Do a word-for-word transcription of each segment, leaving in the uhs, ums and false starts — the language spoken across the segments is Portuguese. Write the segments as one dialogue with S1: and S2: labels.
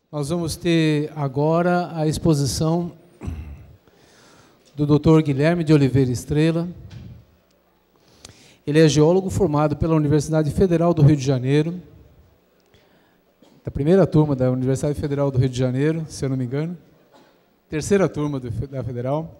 S1: Nós vamos ter agora a exposição do doutor Guilherme de Oliveira Estrela. Ele é geólogo formado pela Universidade Federal do Rio de Janeiro, da primeira turma da Universidade Federal do Rio de Janeiro, se eu não me engano, terceira turma do, da Federal.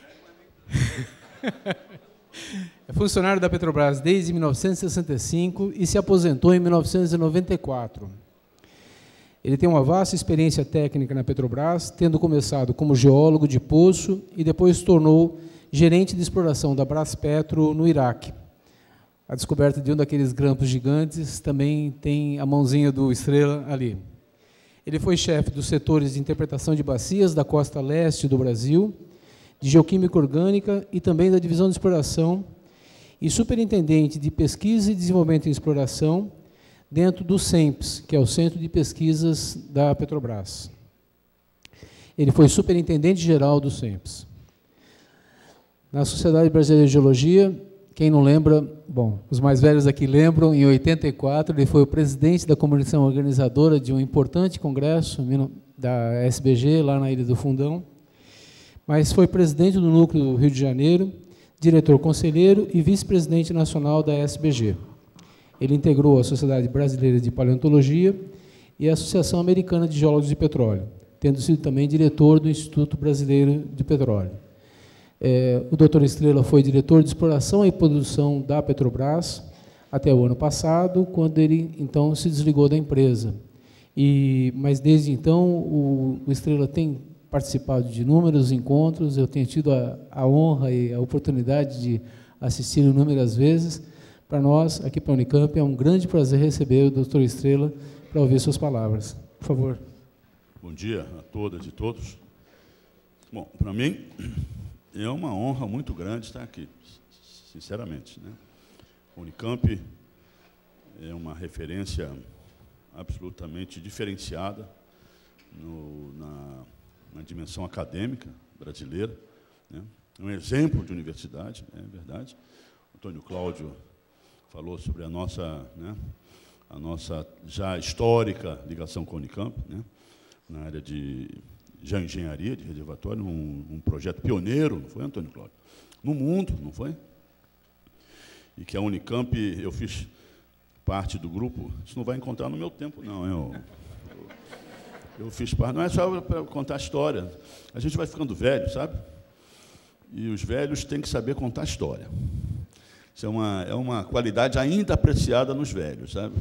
S1: É funcionário da Petrobras desde mil novecentos e sessenta e cinco e se aposentou em mil novecentos e noventa e quatro. Ele tem uma vasta experiência técnica na Petrobras, tendo começado como geólogo de poço e depois se tornou gerente de exploração da Braspetro no Iraque. A descoberta de um daqueles grampos gigantes também tem a mãozinha do Estrela ali. Ele foi chefe dos setores de interpretação de bacias da costa leste do Brasil, de geoquímica orgânica e também da divisão de exploração, e superintendente de pesquisa e desenvolvimento em exploração dentro do SEMPES, que é o Centro de Pesquisas da Petrobras. Ele foi superintendente-geral do SEMPES. Na Sociedade Brasileira de Geologia, quem não lembra, bom, os mais velhos aqui lembram, em oitenta e quatro ele foi o presidente da comissão organizadora de um importante congresso da S B G, lá na Ilha do Fundão, mas foi presidente do Núcleo do Rio de Janeiro, diretor conselheiro e vice-presidente nacional da S B G. Ele integrou a Sociedade Brasileira de Paleontologia e a Associação Americana de Geólogos de Petróleo, tendo sido também diretor do Instituto Brasileiro de Petróleo. É, o doutor Estrela foi diretor de exploração e produção da Petrobras até o ano passado, quando ele, então, se desligou da empresa. E, mas, desde então, o, o Estrela tem participado de inúmeros encontros, eu tenho tido a, a honra e a oportunidade de assistir inúmeras vezes. Para nós, aqui para a Unicamp, é um grande prazer receber o doutor Estrela para ouvir suas palavras. Por favor.
S2: Bom dia a todas e todos. Bom, para mim, é uma honra muito grande estar aqui, sinceramente, né? A Unicamp é uma referência absolutamente diferenciada no, na, na dimensão acadêmica brasileira, né? É um exemplo de universidade, é verdade. O Antônio Cláudio falou sobre a nossa, né, a nossa já histórica ligação com a Unicamp, né, na área de já engenharia de reservatório, um, um projeto pioneiro, não foi, Antônio Cláudio? No mundo, não foi? E que a Unicamp, eu fiz parte do grupo, isso não vai encontrar no meu tempo, não. Eu, eu, eu fiz parte, não é só para contar a história. A gente vai ficando velho, sabe? E os velhos têm que saber contar a história. Isso é uma, é uma qualidade ainda apreciada nos velhos, sabe?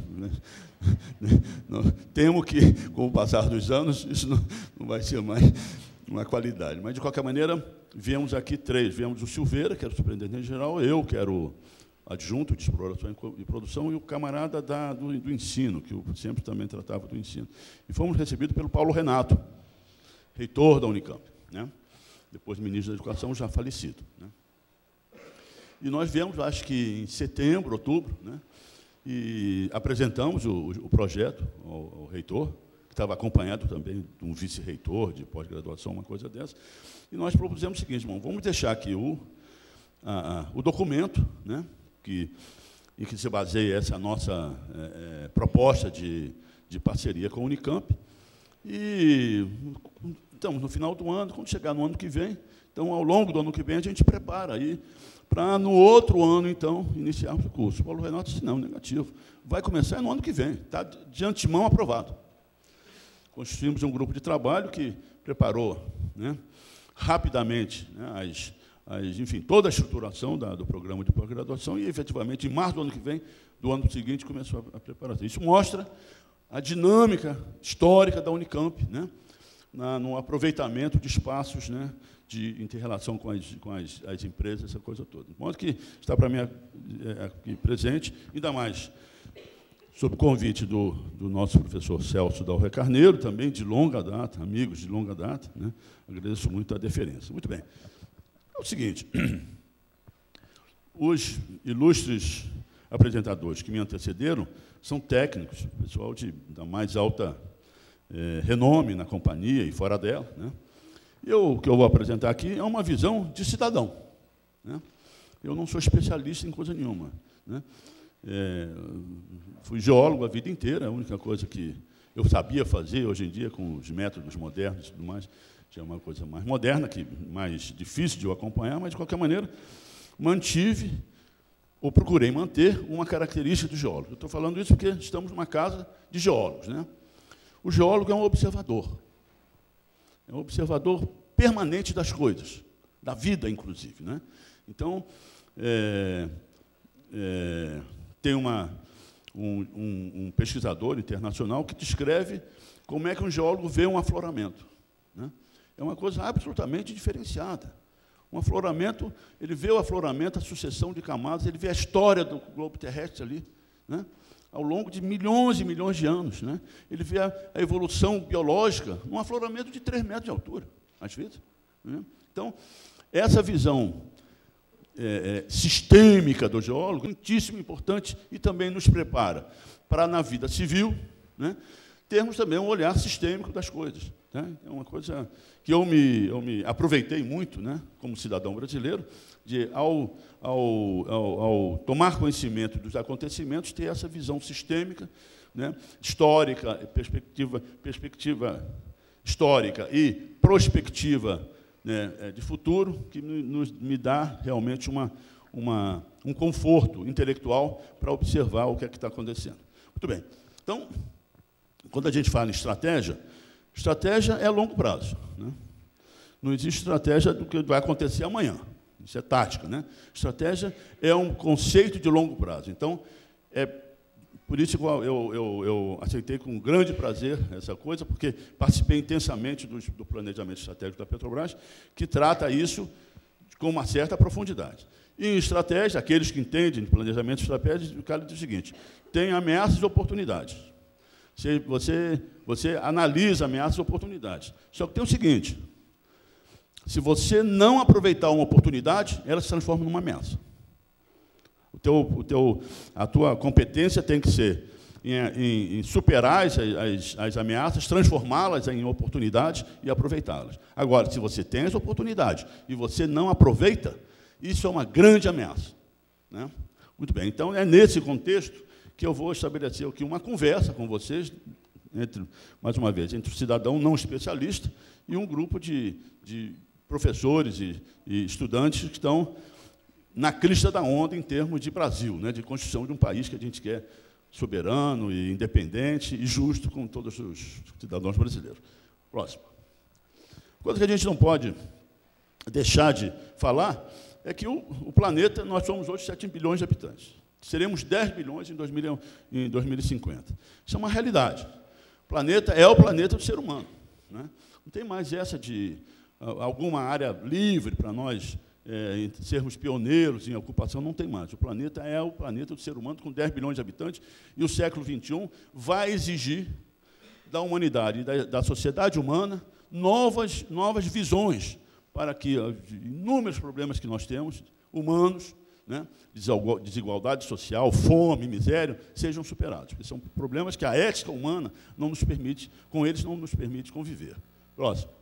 S2: Temo que, com o passar dos anos, isso não, não vai ser mais uma qualidade. Mas, de qualquer maneira, viemos aqui três. Viemos o Silveira, que era o superintendente-geral, eu, que era o adjunto de exploração e produção, e o camarada da, do, do ensino, que eu sempre também tratava do ensino. E fomos recebidos pelo Paulo Renato, reitor da Unicamp, né? Depois ministro da Educação, já falecido, né? E nós viemos, acho que em setembro, outubro, né, e apresentamos o, o projeto ao, ao reitor, que estava acompanhado também de um vice-reitor de pós-graduação, uma coisa dessa, e nós propusemos o seguinte, irmão, vamos deixar aqui o, a, a, o documento, né, que, em que se baseia essa nossa é, é, proposta de, de parceria com a Unicamp, e, então, no final do ano, quando chegar no ano que vem, então, ao longo do ano que vem, a gente prepara aí, para, no outro ano, então, iniciarmos o curso. O Paulo Renato disse, não, negativo. Vai começar no ano que vem, está de antemão aprovado. Constituímos um grupo de trabalho que preparou, né, rapidamente, né, as, as, enfim, toda a estruturação da, do programa de pós-graduação e, efetivamente, em março do ano que vem, do ano seguinte, começou a, a preparação. Isso mostra a dinâmica histórica da Unicamp, né, na, no aproveitamento de espaços, né, de inter-relação com, as, com as, as empresas, essa coisa toda. De modo que está para mim aqui presente, ainda mais sob convite do, do nosso professor Celso Dalre Carneiro, também de longa data, amigos de longa data, né? Agradeço muito a deferência. Muito bem. É o seguinte, os ilustres apresentadores que me antecederam são técnicos, pessoal de, da mais alta eh, renome na companhia e fora dela, né? Eu, o que eu vou apresentar aqui é uma visão de cidadão, né? Eu não sou especialista em coisa nenhuma, né? É, fui geólogo a vida inteira, a única coisa que eu sabia fazer, hoje em dia, com os métodos modernos e tudo mais, tinha uma coisa mais moderna, que mais difícil de eu acompanhar, mas, de qualquer maneira, mantive, ou procurei manter, uma característica do geólogo. Eu estou falando isso porque estamos numa casa de geólogos, né? O geólogo é um observador. É um observador permanente das coisas, da vida, inclusive, né? Então, é, é, tem uma, um, um, um pesquisador internacional que descreve como é que um geólogo vê um afloramento, né? É uma coisa absolutamente diferenciada. Um afloramento, ele vê o afloramento, a sucessão de camadas, ele vê a história do globo terrestre ali, né? Ao longo de milhões e milhões de anos, né? Ele vê a, a evolução biológica num afloramento de três metros de altura, às vezes, né? Então, essa visão é, é, sistêmica do geólogo é muitíssimo importante e também nos prepara para, na vida civil, né, termos também um olhar sistêmico das coisas, né? É uma coisa que eu me, eu me aproveitei muito, né, como cidadão brasileiro, de, ao, ao, ao, ao tomar conhecimento dos acontecimentos, ter essa visão sistêmica, né, histórica, perspectiva, perspectiva histórica e prospectiva, né, de futuro, que nos, me dá realmente uma, uma, um conforto intelectual para observar o que é que está acontecendo. Muito bem. Então, quando a gente fala em estratégia, estratégia é a longo prazo, né? Não existe estratégia do que vai acontecer amanhã. Isso é tática, né? Estratégia é um conceito de longo prazo. Então, é por isso que eu, eu, eu aceitei com grande prazer essa coisa, porque participei intensamente do, do planejamento estratégico da Petrobras, que trata isso com uma certa profundidade. E em estratégia, aqueles que entendem de planejamento estratégico, o cara diz o seguinte: tem ameaças e oportunidades. Você, você, você analisa ameaças e oportunidades. Só que tem o seguinte: se você não aproveitar uma oportunidade, ela se transforma numa ameaça. O teu, o teu, a tua competência tem que ser em, em, em superar as, as, as ameaças, transformá-las em oportunidades e aproveitá-las. Agora, se você tem as oportunidades e você não aproveita, isso é uma grande ameaça, né? Muito bem, então é nesse contexto que eu vou estabelecer aqui uma conversa com vocês, entre, mais uma vez, entre o cidadão não especialista e um grupo de, de professores e, e estudantes que estão na crista da onda em termos de Brasil, né, de construção de um país que a gente quer soberano e independente e justo com todos os cidadãos brasileiros. Próximo. Coisa que a gente não pode deixar de falar é que o, o planeta, nós somos hoje sete bilhões de habitantes. Seremos dez bilhões em, dois mil, em dois mil e cinquenta. Isso é uma realidade. O planeta é o planeta do ser humano, né? Não tem mais essa de uh, alguma área livre para nós É, sermos pioneiros em ocupação, não tem mais. O planeta é o planeta do ser humano, com dez bilhões de habitantes, e o século vinte e um vai exigir da humanidade e da, da sociedade humana novas, novas visões para que os inúmeros problemas que nós temos, humanos, né, desigualdade social, fome, miséria, sejam superados. Porque são problemas que a ética humana não nos permite, com eles não nos permite conviver. Próximo.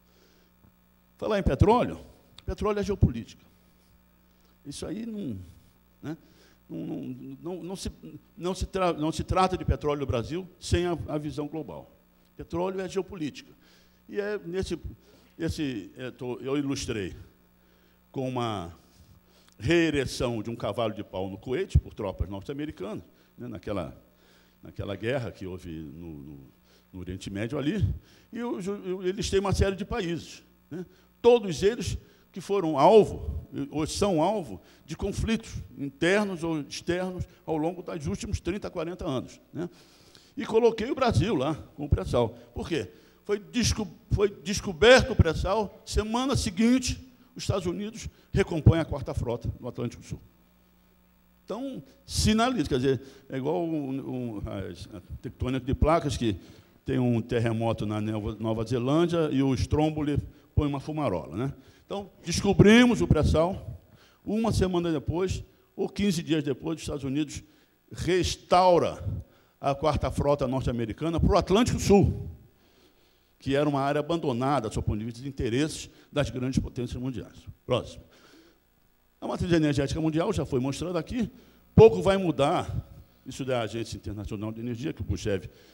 S2: Falar em petróleo, petróleo é geopolítica. Isso aí não, né, não, não, não, não, se, não, se tra, não se trata de petróleo no Brasil sem a, a visão global. Petróleo é geopolítica. E é nesse, esse, é, tô, eu ilustrei com uma reereção de um cavalo de pau no Kuwait, por tropas norte-americanas, né, naquela, naquela guerra que houve no, no, no Oriente Médio ali, e eu, eu, eles têm uma série de países, né, todos eles que foram alvo, ou são alvo, de conflitos internos ou externos ao longo dos últimos trinta, quarenta anos, né? E coloquei o Brasil lá, com o pré-sal. Por quê? Foi, desco foi descoberto o pré-sal, semana seguinte, os Estados Unidos recompõem a quarta frota no Atlântico Sul. Então, sinaliza, quer dizer, é igual um, um, a tectônica de placas, que tem um terremoto na Nova Zelândia e o Stromboli põe uma fumarola, né? Então, descobrimos o pré-sal, uma semana depois, ou quinze dias depois, os Estados Unidos restaura a quarta frota norte-americana para o Atlântico Sul, que era uma área abandonada, do ponto de vista de interesses das grandes potências mundiais. Próximo. A matriz energética mundial já foi mostrada aqui, pouco vai mudar, isso da Agência Internacional de Energia, que o Buchev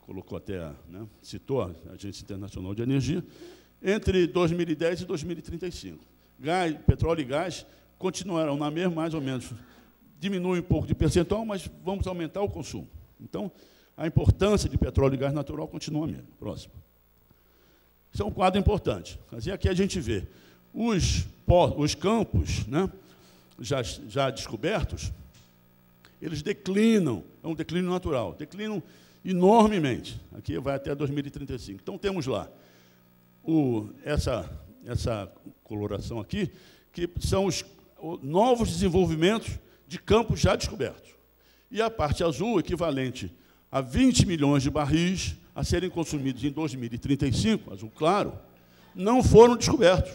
S2: colocou até, né, citou a Agência Internacional de Energia, entre dois mil e dez e dois mil e trinta e cinco. Gás, petróleo e gás continuarão na mesma, mais ou menos, diminui um pouco de percentual, mas vamos aumentar o consumo. Então, a importância de petróleo e gás natural continua a mesma. Próximo. Isso é um quadro importante. E aqui a gente vê os, os campos, né, já, já descobertos, eles declinam, é um declínio natural, declinam enormemente. Aqui vai até dois mil e trinta e cinco. Então, temos lá o, essa, essa coloração aqui, que são os novos desenvolvimentos de campos já descobertos. E a parte azul, equivalente a vinte milhões de barris a serem consumidos em dois mil e trinta e cinco, azul claro, não foram descobertos.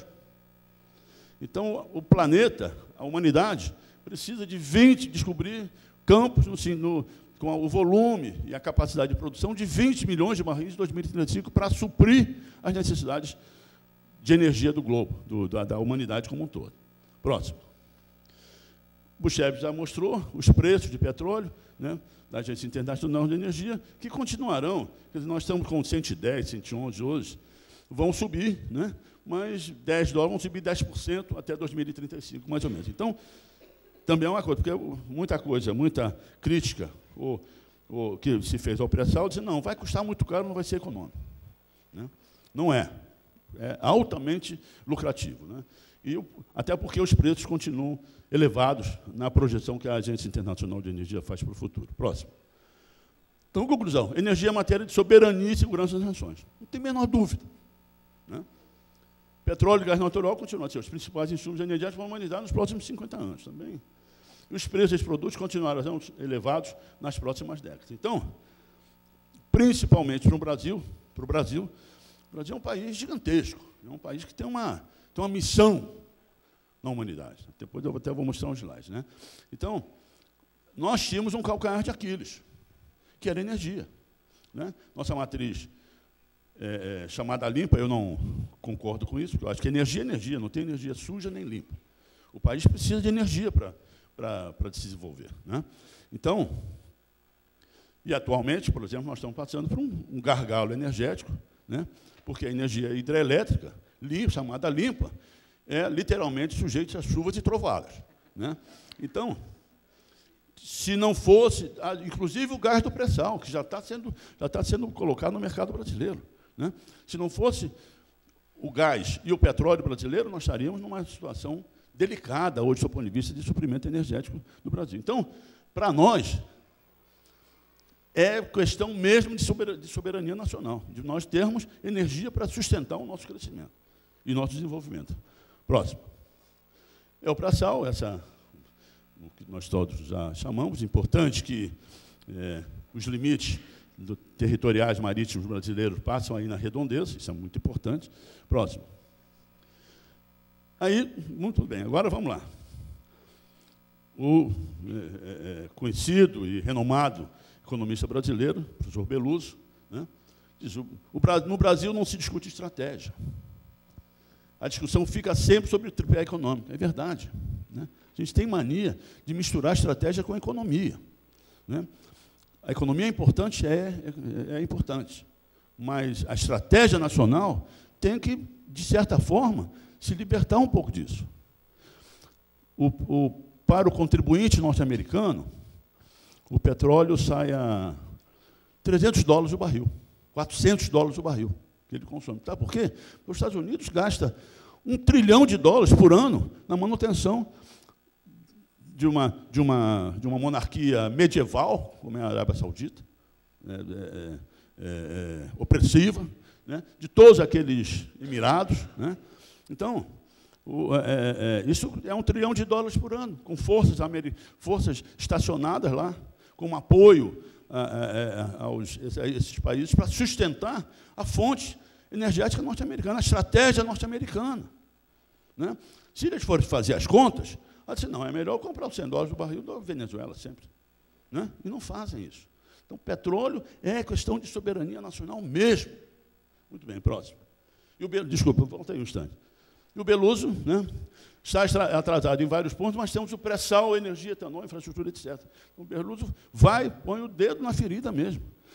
S2: Então, o planeta, a humanidade, precisa de vinte, descobrir campos no, no, com o volume e a capacidade de produção de vinte milhões de barris em dois mil e trinta e cinco para suprir as necessidades de energia do globo, do, da, da humanidade como um todo. Próximo. Buchev já mostrou os preços de petróleo, né, da Agência Internacional de Energia, que continuarão. Quer dizer, nós estamos com cento e dez, cento e onze hoje, vão subir, né, mas dez dólares vão subir dez por cento até dois mil e trinta e cinco, mais ou menos. Então, também é uma coisa, porque muita coisa, muita crítica ou, ou que se fez ao pré-sal, disse, não, vai custar muito caro, não vai ser econômico. Né? Não é. É altamente lucrativo. Né? E, até porque os preços continuam elevados na projeção que a Agência Internacional de Energia faz para o futuro. Próximo. Então, conclusão. Energia é matéria de soberania e segurança das nações. Não tem a menor dúvida. Né? Petróleo e gás natural continuam a ser os principais insumos energéticos para a humanidade nos próximos cinquenta anos também. E os preços desses produtos continuarão elevados nas próximas décadas. Então, principalmente para o Brasil, para o Brasil, o Brasil é um país gigantesco, é um país que tem uma, tem uma missão na humanidade. Depois eu até vou mostrar um slide. Né? Então, nós tínhamos um calcanhar de Aquiles, que era energia. Né? Nossa matriz é, é, chamada limpa, eu não concordo com isso, porque eu acho que energia é energia, não tem energia suja nem limpa. O país precisa de energia para para se desenvolver. Né? Então, e atualmente, por exemplo, nós estamos passando por um, um gargalo energético, né? Porque a energia hidrelétrica, limpa, chamada limpa, é literalmente sujeita a chuvas e trovadas. Né? Então, se não fosse, inclusive o gás do pré-sal, que já está sendo, já está sendo colocado no mercado brasileiro. Né? Se não fosse o gás e o petróleo brasileiro, nós estaríamos numa situação delicada hoje, do ponto de vista de suprimento energético do Brasil. Então, para nós, é questão mesmo de soberania, de soberania nacional, de nós termos energia para sustentar o nosso crescimento e nosso desenvolvimento. Próximo. É o pré-sal, essa, o que nós todos já chamamos, importante que é, os limites do, territoriais marítimos brasileiros passam aí na redondeza, isso é muito importante. Próximo. Aí, muito bem, agora vamos lá. O é, é, conhecido e renomado economista brasileiro, professor Beluso, né, diz, o, o, no Brasil não se discute estratégia. A discussão fica sempre sobre o tripé econômico. É verdade. Né? A gente tem mania de misturar estratégia com a economia. Né? A economia é importante? É, é, é importante. Mas a estratégia nacional tem que, de certa forma, se libertar um pouco disso. O, o, para o contribuinte norte-americano, o petróleo sai a trezentos dólares o barril, quatrocentos dólares o barril que ele consome. Tá? Por quê? Porque os Estados Unidos gastam um trilhão de dólares por ano na manutenção de uma, de uma, de uma monarquia medieval, como é a Arábia Saudita, é, é, é, é, opressiva, né? De todos aqueles Emirados, né? Então, o, é, é, isso é um trilhão de dólares por ano, com forças, forças estacionadas lá, como apoio a, a, a, aos, a esses países para sustentar a fonte energética norte-americana, a estratégia norte-americana. Né? Se eles forem fazer as contas, ela disse, não, é melhor comprar os cem dólares do barril da Venezuela sempre. Né? E não fazem isso. Então, petróleo é questão de soberania nacional mesmo. Muito bem, próximo. E o Beluso, desculpa, volta aí um instante. E o Beluso, né, está atrasado em vários pontos, mas temos o pré-sal, energia, etanol, infraestrutura, etcétera. Então, o Beluso vai, põe o dedo na ferida mesmo.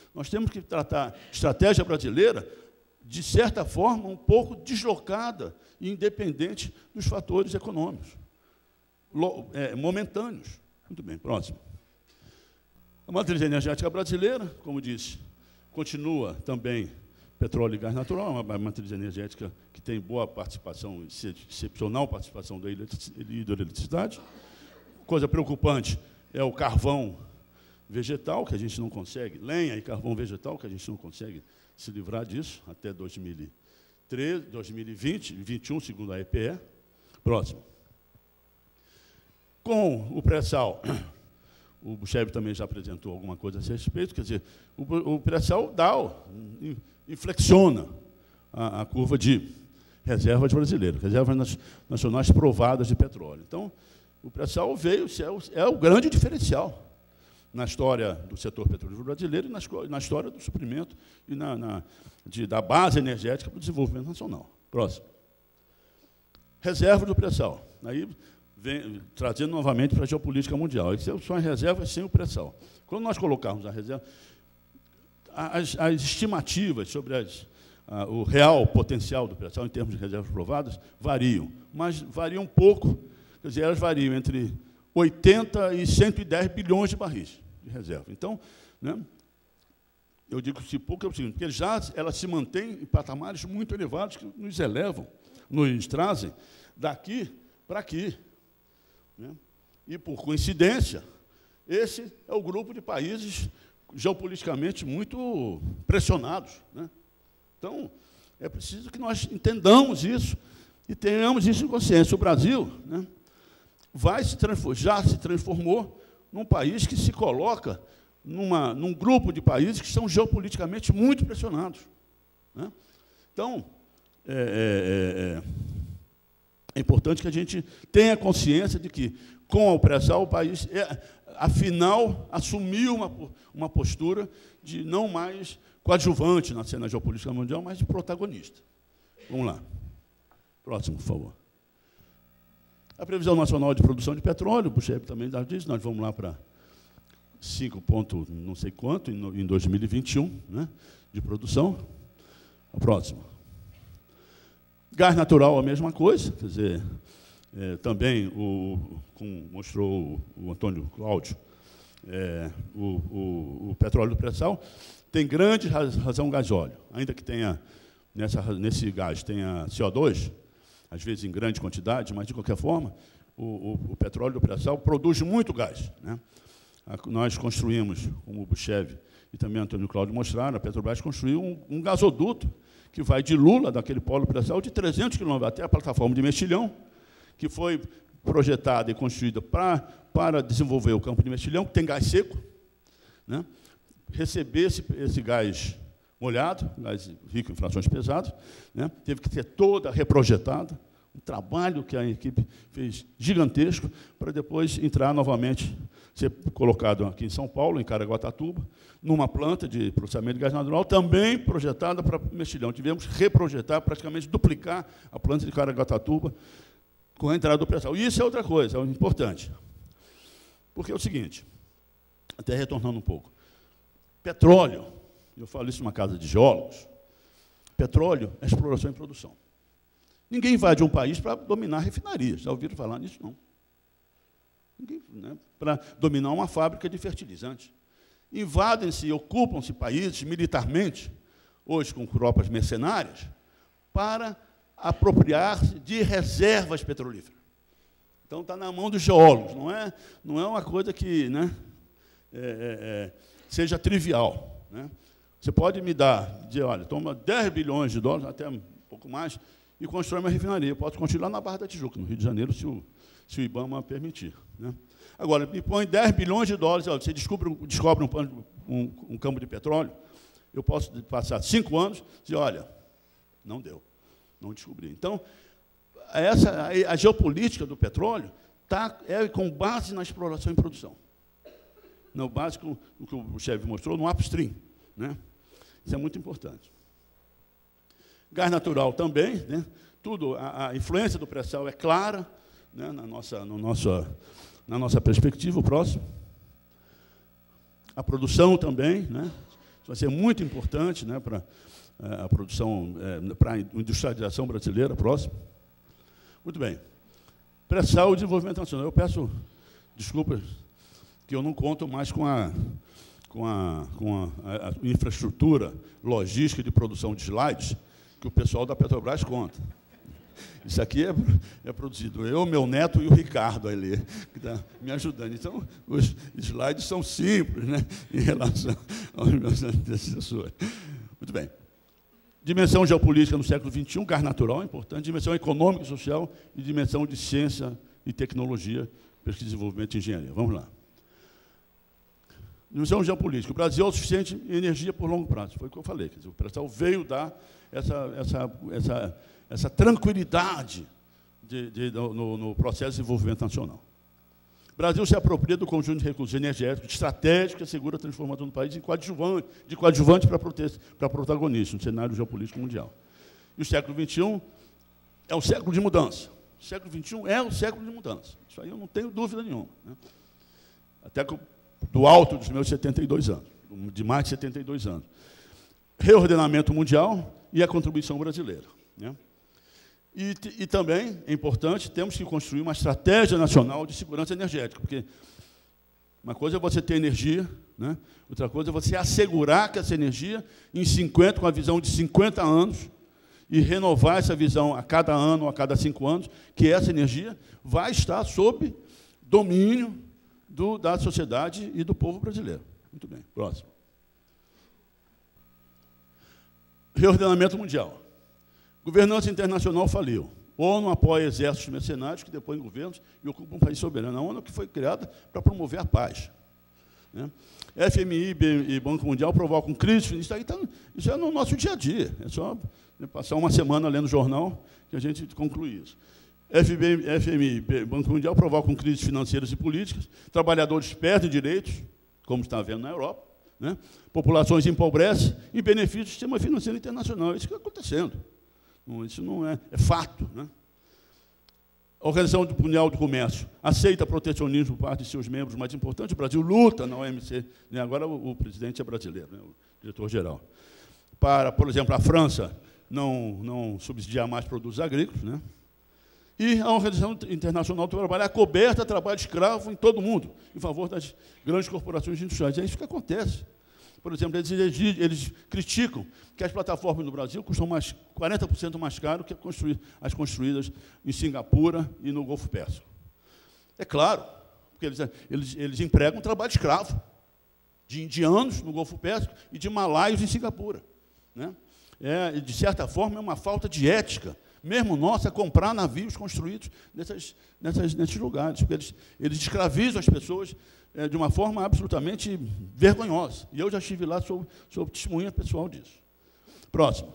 S2: Nós temos que tratar a estratégia brasileira, de certa forma, um pouco deslocada e independente dos fatores econômicos, é, momentâneos. Muito bem, próximo. A matriz energética brasileira, como disse, continua também petróleo e gás natural, uma matriz energética que tem boa participação, excepcional participação da hidroeletricidade. Coisa preocupante é o carvão vegetal, que a gente não consegue, lenha e carvão vegetal, que a gente não consegue se livrar disso até dois mil e treze, dois mil e vinte, vinte e um, segundo a E P E. Próximo. Com o pré-sal, o Buchev também já apresentou alguma coisa a esse respeito, quer dizer, o, o pré-sal dá, inflexiona a, a curva de reservas brasileiras, reservas nacionais provadas de petróleo. Então, o pré-sal veio, é o, é o grande diferencial na história do setor petrolífero brasileiro e na, na história do suprimento e na, na, de, da base energética para o desenvolvimento nacional. Próximo. Reserva do pré-sal. Aí, vem, trazendo novamente para a geopolítica mundial. Isso são as reservas sem o pré-sal. Quando nós colocarmos a reserva, as, as estimativas sobre as, a, o real potencial do pré-sal em termos de reservas provadas variam, mas variam pouco, quer dizer, elas variam entre oitenta e cento e dez bilhões de barris de reserva. Então, né, eu digo se pouco é o seguinte, porque já ela se mantém em patamares muito elevados que nos elevam, nos trazem daqui para aqui. Né? E, por coincidência, esse é o grupo de países geopoliticamente muito pressionados. Né? Então, é preciso que nós entendamos isso e tenhamos isso em consciência. O Brasil, né, vai se transformar, já se transformou num país que se coloca numa, num grupo de países que são geopoliticamente muito pressionados. Né? Então, é, é, é, é importante que a gente tenha consciência de que, com o pré-sal, o país, é, afinal, assumiu uma, uma postura de não mais coadjuvante na cena geopolítica mundial, mas de protagonista. Vamos lá. Próximo, por favor. A previsão nacional de produção de petróleo, o Buchev também já disse, nós vamos lá para cinco ponto não sei quanto, em dois mil e vinte e um, né, de produção. A próxima. Gás natural, a mesma coisa, quer dizer, é, também, o, como mostrou o Antônio Cláudio, é, o, o, o petróleo do pré-sal tem grande razão gasóleo, ainda que tenha, nessa, nesse gás tenha C O dois, às vezes em grande quantidade, mas, de qualquer forma, o, o, o petróleo do pré-sal produz muito gás. Né? Nós construímos, como o Buchev e também o Antônio Cláudio mostraram, a Petrobras construiu um, um gasoduto que vai de Lula, daquele polo pré-sal, de trezentos quilômetros até a plataforma de Mexilhão, que foi projetada e construída pra, para desenvolver o campo de Mexilhão, que tem gás seco, né? Receber esse, esse gás molhado, gás rico em frações pesadas, né? Teve que ser toda reprojetada, um trabalho que a equipe fez gigantesco, para depois entrar novamente, ser colocado aqui em São Paulo, em Caraguatatuba, numa planta de processamento de gás natural, também projetada para Mexilhão. Tivemos que reprojetar, praticamente duplicar a planta de Caraguatatuba com a entrada do pré-sal. E isso é outra coisa, é importante. Porque é o seguinte, até retornando um pouco, petróleo, eu falo isso numa casa de geólogos, petróleo é exploração e produção. Ninguém invade um país para dominar refinarias. Já ouviram falar nisso? Não. Ninguém, né, para dominar uma fábrica de fertilizantes. Invadem-se e ocupam-se países militarmente, hoje com tropas mercenárias, para apropriar-se de reservas petrolíferas. Então, está na mão dos geólogos, não é, não é uma coisa que, né, é, é, seja trivial. Né? Você pode me dar, dizer, olha, toma dez bilhões de dólares, até um pouco mais, e constrói uma refinaria. Eu posso construir lá na Barra da Tijuca, no Rio de Janeiro, se o, se o IBAMA permitir. Né? Agora, me põe dez bilhões de dólares, olha, você descobre, descobre um, um, um campo de petróleo, eu posso passar cinco anos e dizer, olha, não deu, não descobri. Então, essa, a, a geopolítica do petróleo tá, é com base na exploração e produção. No básico, o que o chefe mostrou, no upstream. Né? Isso é muito importante. Gás natural também, né? Tudo, a, a influência do pré-sal é clara, né? na, nossa, no nossa, na nossa perspectiva. O próximo. A produção também, né? Isso vai ser muito importante, né, para a produção, é, para a industrialização brasileira próxima. Muito bem. Pressar o desenvolvimento nacional. Eu peço desculpas que eu não conto mais com a, com a, com a, a, a infraestrutura logística de produção de slides que o pessoal da Petrobras conta. Isso aqui é, é produzido eu, meu neto e o Ricardo ali, que está me ajudando. Então, os slides são simples, né, em relação aos meus antecessores. Muito bem. Dimensão geopolítica no século vinte e um, gás natural é importante, dimensão econômica e social e dimensão de ciência e tecnologia, pesquisa, desenvolvimento e engenharia. Vamos lá. Dimensão geopolítica. O Brasil é autossuficiente em energia por longo prazo. Foi o que eu falei. Quer dizer, o pré-sal veio dar essa, essa, essa, essa tranquilidade de, de, no, no processo de desenvolvimento nacional. O Brasil se apropria do conjunto de recursos energéticos estratégicos que assegura a transformação do país em coadjuvante, de coadjuvante para, para protagonista no cenário geopolítico mundial. E o século vinte e um é o século de mudança. O século vinte e um é o século de mudança. Isso aí eu não tenho dúvida nenhuma, né? Até que, do alto dos meus setenta e dois anos, de mais de setenta e dois anos. Reordenamento mundial e a contribuição brasileira, né? E, e também, é importante, temos que construir uma estratégia nacional de segurança energética, porque uma coisa é você ter energia, né? Outra coisa é você assegurar que essa energia, em cinquenta, com a visão de cinquenta anos, e renovar essa visão a cada ano ou a cada cinco anos, que essa energia vai estar sob domínio do, da sociedade e do povo brasileiro. Muito bem, próximo. Reordenamento mundial. Governança internacional faliu. A ONU apoia exércitos mercenários que depõem governos e ocupam um país soberano. A ONU que foi criada para promover a paz, né? F M I e Banco Mundial provocam crise. Isso, aí tá, isso é no nosso dia a dia. É só passar uma semana lendo o jornal que a gente conclui isso. F M I e Banco Mundial provocam crises financeiras e políticas. Trabalhadores perdem direitos, como está havendo na Europa, né? Populações empobrecem em benefício do sistema financeiro internacional. É isso que está acontecendo. Isso não é, é fato, né? A Organização Mundial do Comércio aceita protecionismo por parte de seus membros mais importantes. O Brasil luta na O M C, né? Agora o, o presidente é brasileiro, né? O diretor-geral. Para, por exemplo, a França não, não subsidiar mais produtos agrícolas, né? E a Organização Internacional do Trabalho é coberta trabalho escravo em todo o mundo, em favor das grandes corporações industriais. É isso que acontece. Por exemplo, eles, eles, eles criticam que as plataformas no Brasil custam mais, quarenta por cento mais caro que as construídas em Singapura e no Golfo Pérsico. É claro, porque eles, eles, eles empregam trabalho escravo de indianos no Golfo Pérsico e de malaios em Singapura, né? É, de certa forma, é uma falta de ética, mesmo nossa, comprar navios construídos nessas, nessas, nesses lugares, porque eles, eles escravizam as pessoas é, de uma forma absolutamente vergonhosa. E eu já estive lá, sou, sou testemunha pessoal disso. Próximo.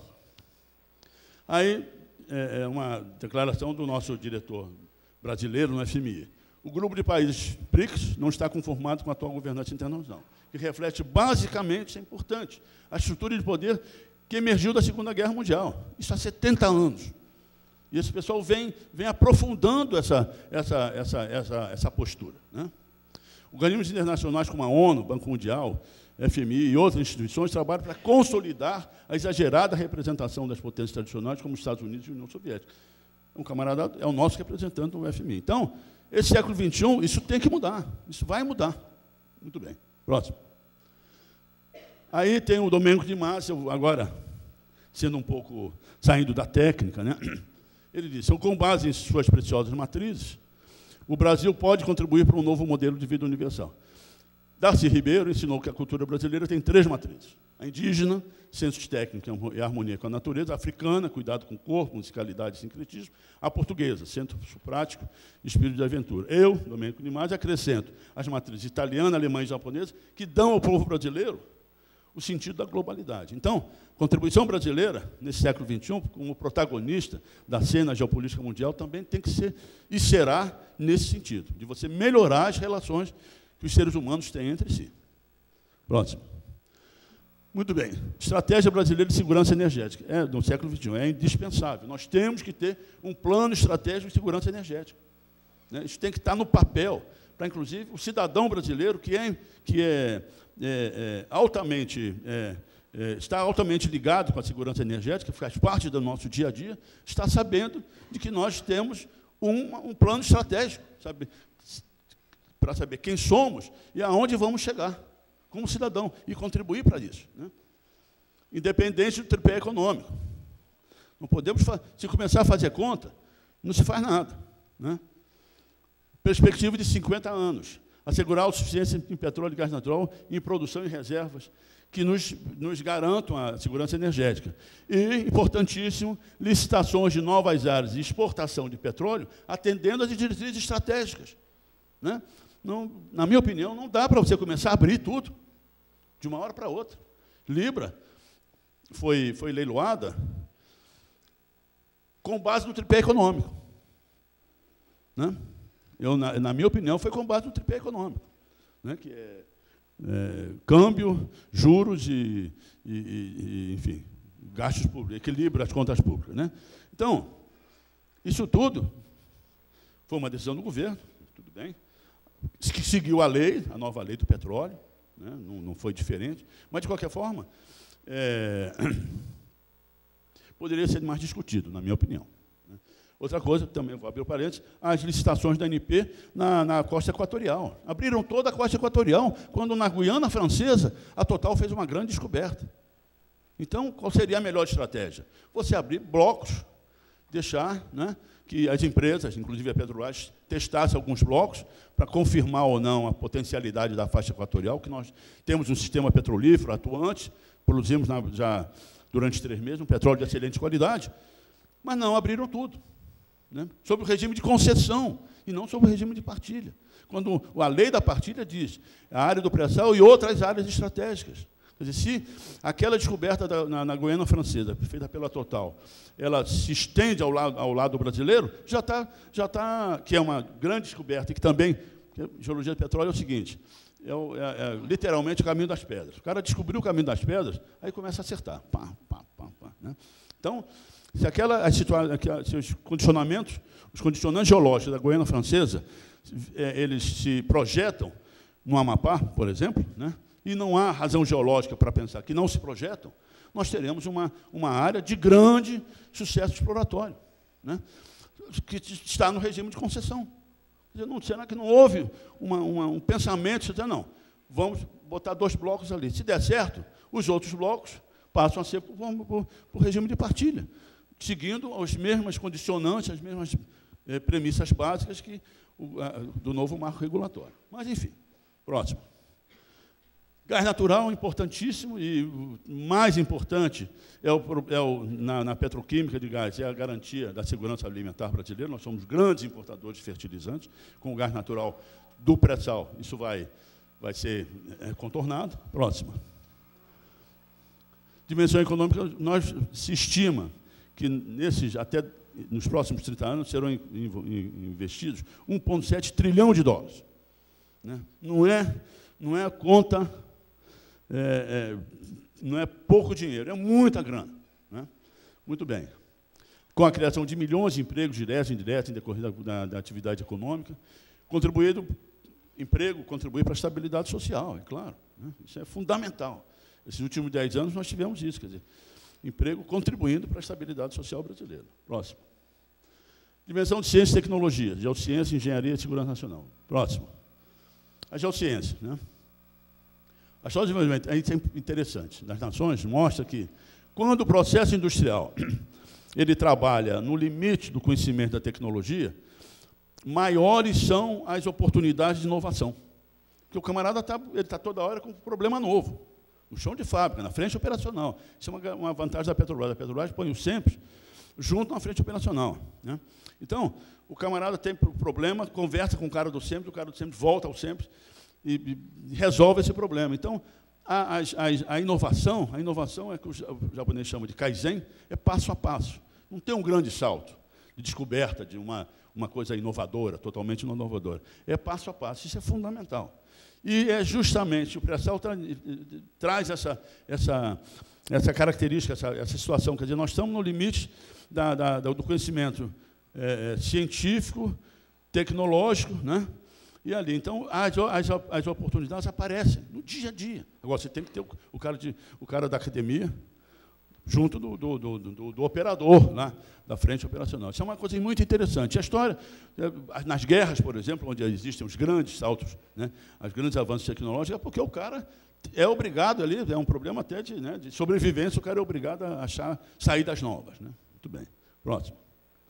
S2: Aí, é, é uma declaração do nosso diretor brasileiro no F M I. O grupo de países B R I C S não está conformado com a atual governança internacional, que reflete basicamente, isso é importante, a estrutura de poder que emergiu da Segunda Guerra Mundial. Isso há setenta anos. E esse pessoal vem, vem aprofundando essa, essa, essa, essa, essa postura, né? Organismos internacionais como a ONU, Banco Mundial, F M I e outras instituições trabalham para consolidar a exagerada representação das potências tradicionais, como os Estados Unidos e a União Soviética. Um camarada é o nosso representante do F M I. Então, esse século vinte e um, isso tem que mudar. Isso vai mudar. Muito bem. Próximo. Aí tem o Domênico de Massa, agora, sendo um pouco, saindo da técnica, né? Ele disse, com base em suas preciosas matrizes, o Brasil pode contribuir para um novo modelo de vida universal. Darcy Ribeiro ensinou que a cultura brasileira tem três matrizes. A indígena, sensos técnicos e harmonia com a natureza. A africana, cuidado com o corpo, musicalidade e sincretismo. A portuguesa, centro prático e espírito de aventura. Eu, Domênico de Massa, acrescento as matrizes italiana, alemã e japonesa, que dão ao povo brasileiro o sentido da globalidade. Então, a contribuição brasileira, nesse século vinte e um, como protagonista da cena geopolítica mundial, também tem que ser e será nesse sentido, de você melhorar as relações que os seres humanos têm entre si. Próximo. Muito bem. Estratégia brasileira de segurança energética. É, no século vinte e um, é indispensável. Nós temos que ter um plano estratégico de segurança energética, né? Isso tem que estar no papel, para, inclusive, o cidadão brasileiro, que é, que é, é, é altamente... É, É, está altamente ligado com a segurança energética, faz parte do nosso dia a dia, está sabendo de que nós temos um, um plano estratégico, sabe, para saber quem somos e aonde vamos chegar como cidadão e contribuir para isso, né? Independente do tripé econômico. Não podemos, se começar a fazer conta, não se faz nada, né? Perspectiva de cinquenta anos, assegurar a suficiência em petróleo e gás natural em produção e reservas, que nos, nos garantam a segurança energética. E, importantíssimo, licitações de novas áreas de exportação de petróleo, atendendo às diretrizes estratégicas, né? Não, na minha opinião, não dá para você começar a abrir tudo, de uma hora para outra. Libra foi, foi leiloada com base no tripé econômico, né? Eu, na, na minha opinião, foi com base no tripé econômico, né? Que é É, câmbio, juros e, e, e, enfim, gastos públicos, equilíbrio das contas públicas, né? Então, isso tudo foi uma decisão do governo, tudo bem, que seguiu a lei, a nova lei do petróleo, né? não, não foi diferente, mas, de qualquer forma, é, poderia ser mais discutido, na minha opinião. Outra coisa, também vou abrir o parênteses, as licitações da A N P na, na costa equatorial. Abriram toda a costa equatorial, quando na Guiana Francesa a Total fez uma grande descoberta. Então, qual seria a melhor estratégia? Você abrir blocos, deixar, né, que as empresas, inclusive a Petrobras, testassem alguns blocos para confirmar ou não a potencialidade da faixa equatorial, que nós temos um sistema petrolífero atuante, produzimos na, já durante três meses um petróleo de excelente qualidade, mas não abriram tudo, né, sobre o regime de concessão e não sobre o regime de partilha. Quando a lei da partilha diz a área do pré-sal e outras áreas estratégicas. Quer dizer, se aquela descoberta da, na, na Guiana Francesa, feita pela Total, ela se estende ao lado, ao lado brasileiro, já está, já tá, que é uma grande descoberta, e que também, que a geologia do petróleo é o seguinte, é, o, é, é literalmente o caminho das pedras. O cara descobriu o caminho das pedras, aí começa a acertar. Pá, pá, pá, pá, né? Então, se, aquela, se os condicionamentos, os condicionantes geológicos da Guiana Francesa, eles se projetam no Amapá, por exemplo, né, e não há razão geológica para pensar que não se projetam, nós teremos uma, uma área de grande sucesso exploratório, né, que está no regime de concessão. Quer dizer, não, será que não houve uma, uma, um pensamento, de, não, vamos botar dois blocos ali. Se der certo, os outros blocos passam a ser por, por, por regime de partilha, seguindo as mesmas condicionantes, as mesmas eh, premissas básicas que o, a, do novo marco regulatório. Mas, enfim, próximo. Gás natural, importantíssimo, e o mais importante é o, é o, na, na petroquímica de gás, é a garantia da segurança alimentar brasileira. Nós somos grandes importadores de fertilizantes, com o gás natural do pré-sal. Isso vai, vai ser é, contornado. Próxima. Dimensão econômica, nós se estima que nesses, até nos próximos trinta anos serão in, in, investidos um vírgula sete trilhão de dólares. Né? Não é, não é conta, é, é, não é pouco dinheiro, é muita grana. Né? Muito bem. Com a criação de milhões de empregos diretos e indiretos em decorrer da, da atividade econômica, contribuído, emprego contribui para a estabilidade social, é claro. Né? Isso é fundamental. Esses últimos dez anos nós tivemos isso, quer dizer, emprego contribuindo para a estabilidade social brasileira. Próximo. Dimensão de ciência e tecnologia, geociência, engenharia e segurança nacional. Próximo. A geociência. Né? A história de desenvolvimento é interessante. Nas nações mostra que, quando o processo industrial ele trabalha no limite do conhecimento da tecnologia, maiores são as oportunidades de inovação. Porque o camarada está tá toda hora com um problema novo. No chão de fábrica, na frente operacional. Isso é uma, uma vantagem da Petrobras. A Petrobras põe o SEMPES junto na frente operacional. Né? Então, o camarada tem problema, conversa com o cara do SEMPES, o cara do SEMPES volta ao SEMPES e, e resolve esse problema. Então, a, a, a inovação, a inovação é que o japonês chama de Kaizen, é passo a passo. Não tem um grande salto de descoberta de uma, uma coisa inovadora, totalmente inovadora. É passo a passo. Isso é fundamental. E é justamente o pré-sal tra traz essa, essa, essa característica, essa, essa situação. Quer dizer, nós estamos no limite da, da, do conhecimento é, científico, tecnológico, né? E ali, então, as, as, as oportunidades aparecem no dia a dia. Agora, você tem que ter o, o, cara, de, o cara da academia junto do, do, do, do, do operador, lá, da frente operacional. Isso é uma coisa muito interessante. A história, nas guerras, por exemplo, onde existem os grandes saltos, né, os grandes avanços tecnológicos, é porque o cara é obrigado ali, é um problema até de, né, de sobrevivência, o cara é obrigado a achar saídas novas. Né? Muito bem. Próximo.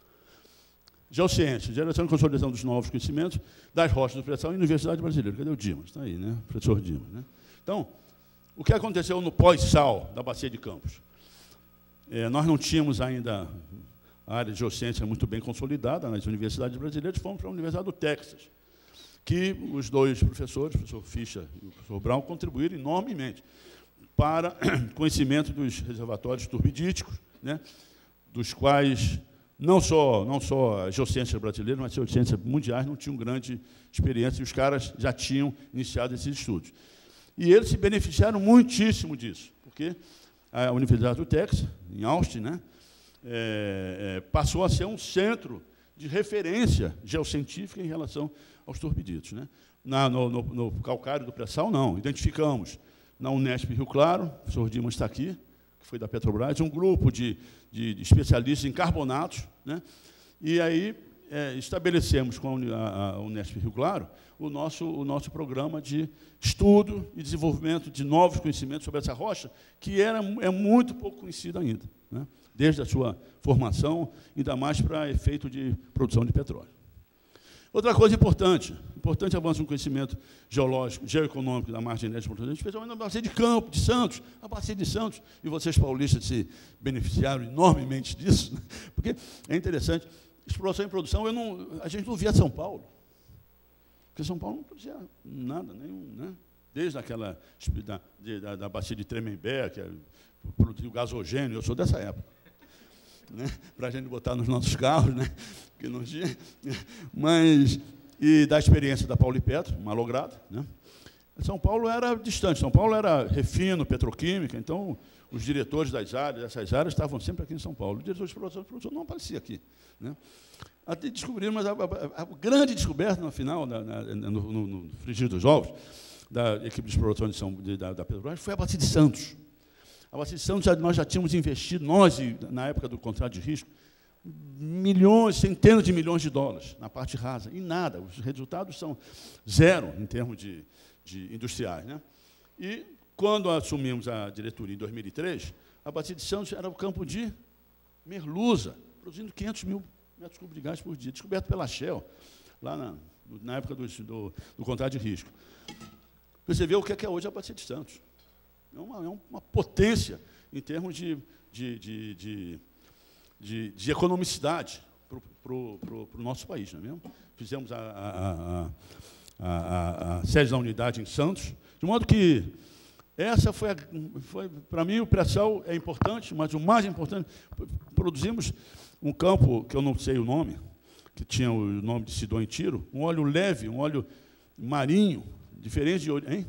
S2: Geociência, geração e consolidação dos novos conhecimentos das rochas do pré-sal e Universidade Brasileira. Cadê o Dimas? Está aí, né? Professor Dimas. Né? Então, o que aconteceu no pós-sal da Bacia de Campos? É, nós não tínhamos ainda a área de geociência muito bem consolidada nas universidades brasileiras, fomos para a Universidade do Texas, que os dois professores, o professor Fischer e o professor Brown, contribuíram enormemente para o conhecimento dos reservatórios turbidíticos, né, dos quais não só, não só a geociência brasileira, mas a geociência mundiais não tinham grande experiência, e os caras já tinham iniciado esses estudos. E eles se beneficiaram muitíssimo disso, porque a Universidade do Texas, em Austin, né, é, é, passou a ser um centro de referência geocientífica em relação aos turbiditos. Né. Na, no, no, no calcário do pré-sal, não. Identificamos na Unesp Rio Claro, o professor Dimas está aqui, que foi da Petrobras, um grupo de, de, de especialistas em carbonatos, né, e aí é, estabelecemos com a, a Unesp Rio Claro o nosso, o nosso programa de estudo e desenvolvimento de novos conhecimentos sobre essa rocha, que era, é muito pouco conhecida ainda, né, desde a sua formação, ainda mais para efeito de produção de petróleo. Outra coisa importante, importante avanço no conhecimento geológico, geoeconômico da margem genética, especialmente na Bacia de Campos, de Santos, a Bacia de Santos, e vocês paulistas se beneficiaram enormemente disso, né? Porque é interessante, exploração e produção, eu não, a gente não via São Paulo, porque São Paulo não produzia nada, nenhum, né? Desde aquela, da, da, da Bacia de Tremembé, que produziu gasogênio, eu sou dessa época, né, para a gente botar nos nossos carros, né, que não tinha, mas, e da experiência da Paulo e Petro, malograda. Né. São Paulo era distante, São Paulo era refino, petroquímica, então os diretores das áreas, dessas áreas, estavam sempre aqui em São Paulo. O diretor de exploração e produção não aparecia aqui. Né. Até descobriram, mas a, a, a grande descoberta, no final, na, na, no, no, no frigir dos ovos, da equipe de exploração de São, de, da, da Petrobras, foi a Bacia de Santos. A Bacia de Santos, já, nós já tínhamos investido, nós, na época do contrato de risco, milhões, centenas de milhões de dólares na parte rasa, e nada, os resultados são zero em termos de, de industriais. Né? E, quando assumimos a diretoria em dois mil e três, a Bacia de Santos era o campo de merluza, produzindo quinhentos mil metros cúbicos de gás por dia, descoberto pela Shell, lá na, na época do, do, do contrato de risco. Você vê o que é hoje a Bacia de Santos. É uma, é uma potência em termos de, de, de, de, de, de economicidade para o nosso país, não é mesmo? Fizemos a, a, a, a, a sede da unidade em Santos, de modo que essa foi, foi para mim, o pré-sal é importante, mas o mais importante, produzimos um campo, que eu não sei o nome, que tinha o nome de Sidon em Tiro, um óleo leve, um óleo marinho, diferente de óleo, hein?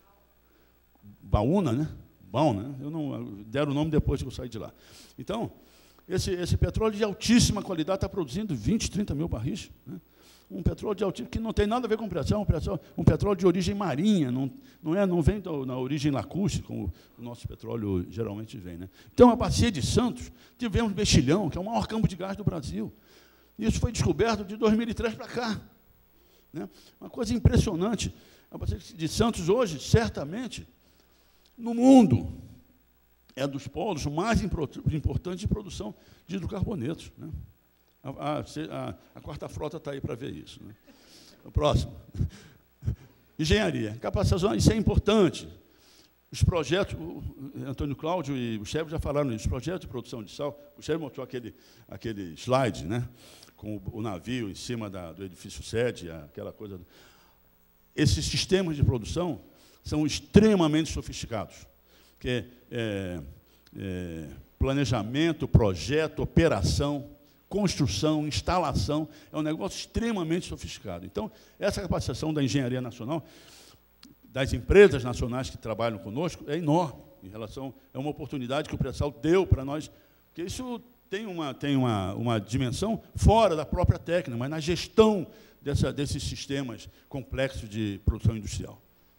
S2: Baúna, né? Baúna, né? Eu não deram o nome depois que eu saí de lá. Então, esse, esse petróleo de altíssima qualidade está produzindo vinte, trinta mil barris. Né? Um petróleo de altíssima, que não tem nada a ver com pressão, um petróleo, um petróleo de origem marinha, não, não, é, não vem do, na origem lacustre, como o nosso petróleo geralmente vem. Né? Então, a Bacia de Santos, tivemos Mexilhão, que é o maior campo de gás do Brasil. Isso foi descoberto de dois mil e três para cá. Né? Uma coisa impressionante. A Bacia de Santos, hoje, certamente, no mundo, é dos polos mais importantes de produção de hidrocarbonetos. Né? A, a, a, a quarta frota está aí para ver isso. Né? O próximo. Engenharia. Capacitação, isso é importante. Os projetos, o Antônio Cláudio e o chefe já falaram nisso, os projetos de produção de sal, o chefe mostrou aquele, aquele slide, né? Com o, o navio em cima da, do edifício sede, aquela coisa. Esses sistemas de produção são extremamente sofisticados, que é, é, é planejamento, projeto, operação, construção, instalação, é um negócio extremamente sofisticado. Então, essa capacitação da engenharia nacional, das empresas nacionais que trabalham conosco, é enorme, em relação, é uma oportunidade que o pré-sal deu para nós, porque isso tem uma, tem uma, uma dimensão fora da própria técnica, mas na gestão dessa, desses sistemas complexos de produção industrial.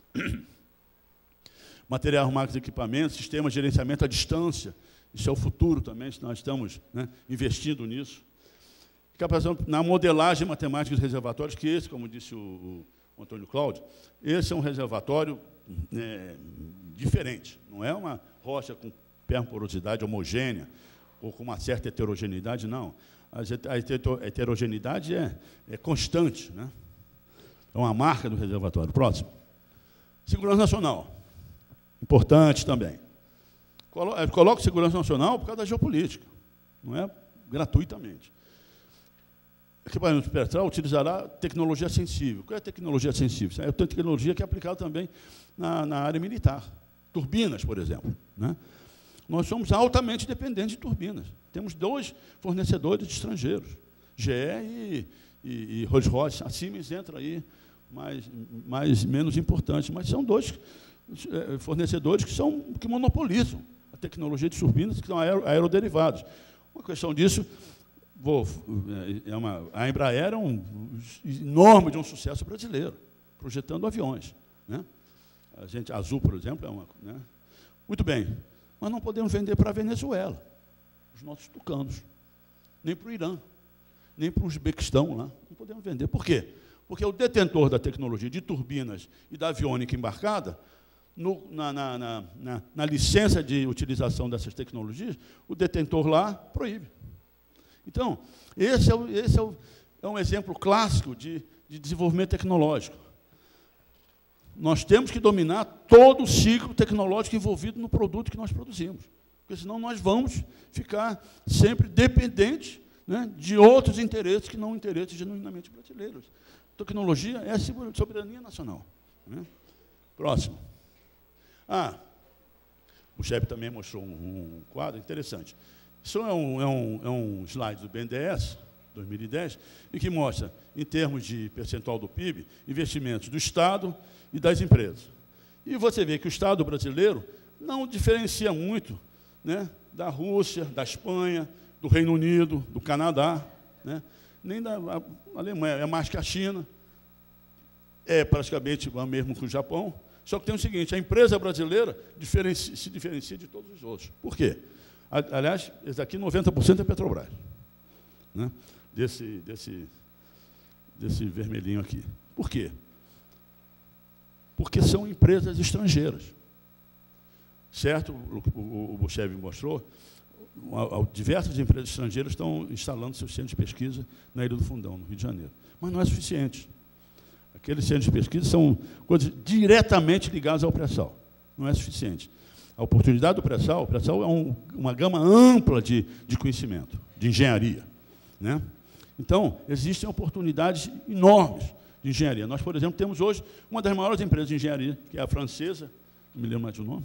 S2: Material, máquinas e equipamentos, sistemas de gerenciamento à distância, isso é o futuro também, nós estamos, né, investindo nisso. Capacitação na modelagem matemática dos reservatórios, que esse, como disse o, o Antônio Cláudio, esse é um reservatório é, diferente, não é uma rocha com perporosidade homogênea, ou com uma certa heterogeneidade, não. A heterogeneidade é, é constante, né? É uma marca do reservatório. Próximo. Segurança nacional. Importante também. Coloco segurança nacional por causa da geopolítica, não é gratuitamente. O equipamento petróleo utilizará tecnologia sensível. Qual é a tecnologia sensível? É a tecnologia que é aplicada também na, na área militar. Turbinas, por exemplo, né? Nós somos altamente dependentes de turbinas. Temos dois fornecedores estrangeiros, G E e, e, e Rolls-Royce. A Siemens entra aí, mais, mais, menos importante, mas são dois é, fornecedores que, são, que monopolizam a tecnologia de turbinas, que são aer, aeroderivados. Uma questão disso, vou, é uma, a Embraer é um enorme de um sucesso brasileiro, projetando aviões, né? A gente, a Azul, por exemplo, é uma... Né? Muito bem. Mas não podemos vender para a Venezuela, os nossos tucanos, nem para o Irã, nem para o Uzbequistão, lá. Não podemos vender. Por quê? Porque o detentor da tecnologia de turbinas e da aviônica embarcada, no, na, na, na, na, na licença de utilização dessas tecnologias, o detentor lá proíbe. Então, esse é, o, esse é, o, é um exemplo clássico de, de desenvolvimento tecnológico. Nós temos que dominar todo o ciclo tecnológico envolvido no produto que nós produzimos, porque senão nós vamos ficar sempre dependentes, né, de outros interesses que não interesses genuinamente brasileiros. Tecnologia é soberania nacional, né? Próximo. Ah, o chefe também mostrou um, um quadro interessante. Isso é um, é, um, é um slide do B N D E S, dois mil e dez, e que mostra, em termos de percentual do P I B, investimentos do Estado e das empresas. E você vê que o Estado brasileiro não diferencia muito, né, da Rússia, da Espanha, do Reino Unido, do Canadá, né, nem da Alemanha, é mais que a China, é praticamente o mesmo que o Japão, só que tem o seguinte, a empresa brasileira diferencia, se diferencia de todos os outros. Por quê? Aliás, esse daqui noventa por cento é Petrobras, né, desse, desse, desse vermelhinho aqui. Por quê? Porque são empresas estrangeiras. Certo? O que o Buchev mostrou, diversas empresas estrangeiras estão instalando seus centros de pesquisa na Ilha do Fundão, no Rio de Janeiro. Mas não é suficiente. Aqueles centros de pesquisa são coisas diretamente ligadas ao pré-sal. Não é suficiente. A oportunidade do pré-sal, o pré-sal é um, uma gama ampla de, de conhecimento, de engenharia, né? Então, existem oportunidades enormes de engenharia. Nós, por exemplo, temos hoje uma das maiores empresas de engenharia, que é a francesa, não me lembro mais do nome,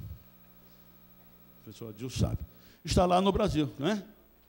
S2: o professor Adil sabe, está lá no Brasil, não é?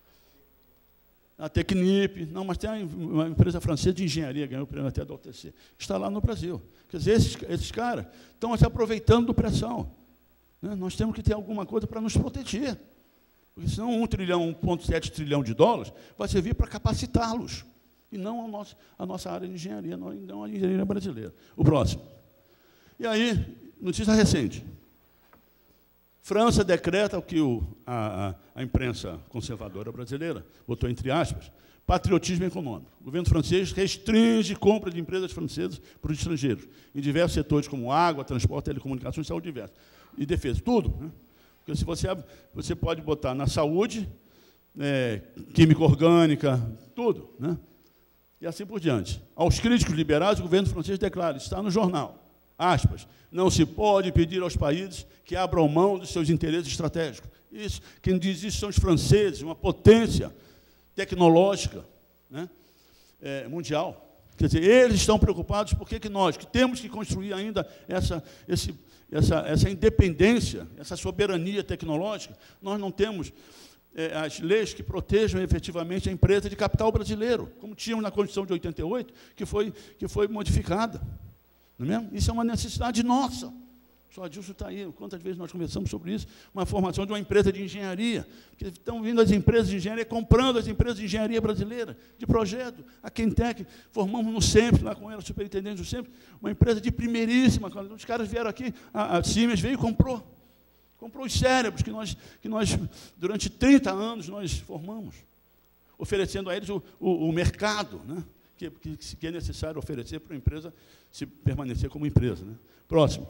S2: A Tecnip, não, mas tem uma empresa francesa de engenharia, ganhou o prêmio até da O T C, está lá no Brasil. Quer dizer, esses, esses caras estão se aproveitando do pré-sal, né? Nós temos que ter alguma coisa para nos proteger, porque senão um trilhão, um vírgula sete trilhão de dólares vai servir para capacitá-los, e não a nossa, a nossa área de engenharia, não a engenharia brasileira. O próximo. E aí, notícia recente. França decreta o que o, a, a, a imprensa conservadora brasileira botou entre aspas, patriotismo econômico. O governo francês restringe compra de empresas francesas para os estrangeiros, em diversos setores como água, transporte, telecomunicações, saúde diversa. E defesa, tudo, né? Porque se você, você pode botar na saúde, é, química orgânica, tudo, né? E assim por diante. Aos críticos liberais, o governo francês declara, está no jornal, aspas, não se pode pedir aos países que abram mão dos seus interesses estratégicos. Isso, quem diz isso são os franceses, uma potência tecnológica, né, é, mundial. Quer dizer, eles estão preocupados porque que nós, que temos que construir ainda essa, esse, essa, essa independência, essa soberania tecnológica, nós não temos é, as leis que protejam efetivamente a empresa de capital brasileiro, como tínhamos na Constituição de oitenta e oito, que foi, que foi modificada. Não é mesmo? Isso é uma necessidade nossa. O senhor Adilson está aí, quantas vezes nós conversamos sobre isso, uma formação de uma empresa de engenharia, que estão vindo as empresas de engenharia, comprando as empresas de engenharia brasileira, de projeto, a Quentec, formamos no SEMPS, lá com ela, superintendente do SEMPS, uma empresa de primeiríssima, quando os caras vieram aqui, a, a Siemens veio e comprou, comprou os cérebros que nós, que nós, durante trinta anos, nós formamos, oferecendo a eles o, o, o mercado, né, que, que, que é necessário oferecer para a empresa se permanecer como empresa. Né. Próximo.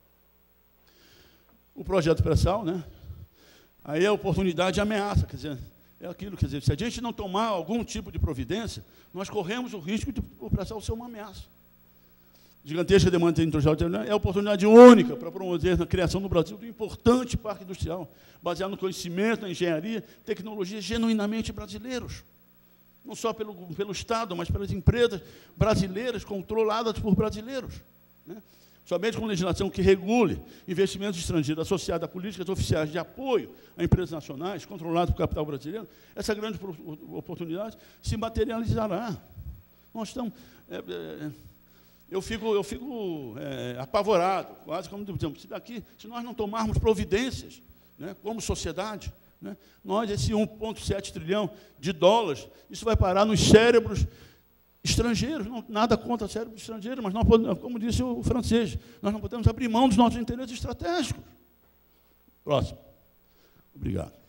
S2: O projeto pré-sal, né? Aí a oportunidade e ameaça, quer dizer, é aquilo, quer dizer, se a gente não tomar algum tipo de providência, nós corremos o risco de o pré-sal ser uma ameaça. Gigantesca demanda industrial é a oportunidade única para promover a criação no Brasil de um importante parque industrial, baseado no conhecimento, na engenharia, tecnologias genuinamente brasileiros. Não só pelo, pelo Estado, mas pelas empresas brasileiras, controladas por brasileiros. Né? Somente com legislação que regule investimentos estrangeiros associados a políticas oficiais de apoio a empresas nacionais, controladas pelo capital brasileiro, essa grande oportunidade se materializará. Nós estamos... É, é, eu fico, eu fico é, apavorado, quase como dizemos, se daqui, se nós não tomarmos providências, né, como sociedade, né, nós, esse um vírgula sete trilhão de dólares, isso vai parar nos cérebros estrangeiros, não, nada contra cérebro estrangeiro, mas, nós podemos, como disse o francês, nós não podemos abrir mão dos nossos interesses estratégicos. Próximo. Obrigado.